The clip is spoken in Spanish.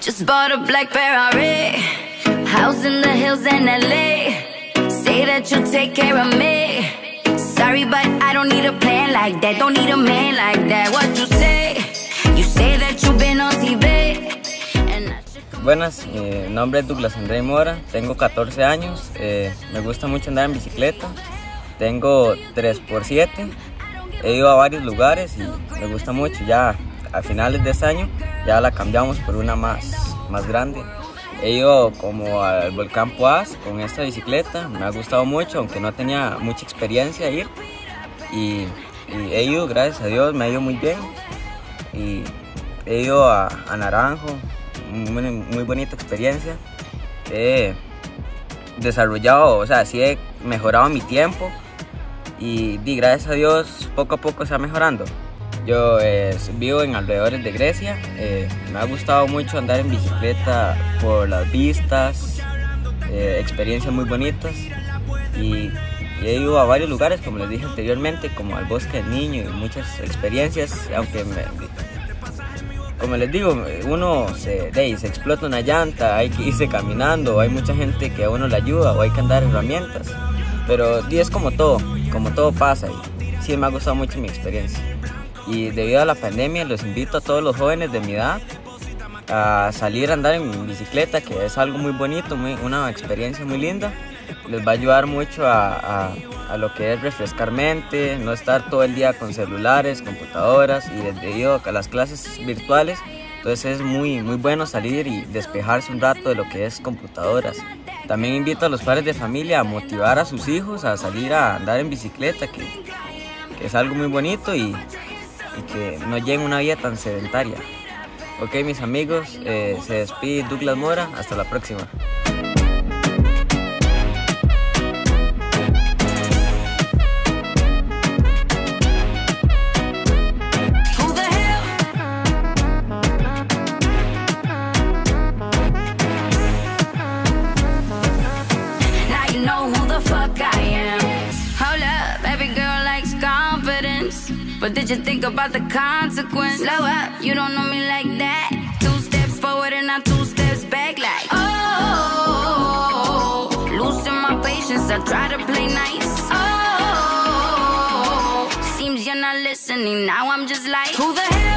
Just bought a black Ferrari, house in the hills in LA. Say that you'll take care of me. Sorry, but I don't need a plan like that. Don't need a man like that. What you say? You say that you've been on TV. Buenas, mi nombre es Douglas André Mora, tengo 14 años, me gusta mucho andar en bicicleta, tengo 3x7, he ido a varios lugares y me gusta mucho. Ya a finales de este año ya la cambiamos por una más grande. He ido como al volcán Poás con esta bicicleta, me ha gustado mucho, aunque no tenía mucha experiencia ir, y he ido, gracias a Dios, me ha ido muy bien. Y he ido a Naranjo, muy bonita experiencia. He desarrollado, o sea, sí he mejorado mi tiempo y gracias a Dios poco a poco se va mejorando. Yo vivo en alrededores de Grecia, me ha gustado mucho andar en bicicleta por las vistas, experiencias muy bonitas, y he ido a varios lugares, como les dije anteriormente, como al Bosque del Niño, y muchas experiencias, aunque como les digo, uno se explota una llanta, hay que irse caminando, hay mucha gente que a uno le ayuda o hay que andar herramientas, pero es como todo pasa, y sí me ha gustado mucho mi experiencia. Y debido a la pandemia los invito a todos los jóvenes de mi edad a salir a andar en bicicleta, que es algo muy bonito, una experiencia muy linda. Les va a ayudar mucho a lo que es refrescar mente, no estar todo el día con celulares, computadoras, y debido a las clases virtuales, entonces es muy bueno salir y despejarse un rato de lo que es computadoras. También invito a los padres de familia a motivar a sus hijos a salir a andar en bicicleta, que es algo muy bonito, y que no lleven una vida tan sedentaria. Ok, mis amigos, se despide Douglas Mora, hasta la próxima. But did you think about the consequence? Slow up, you don't know me like that. 2 steps forward and not 2 steps back, like oh, losing my patience, I try to play nice. Oh, seems you're not listening, now I'm just like, who the hell?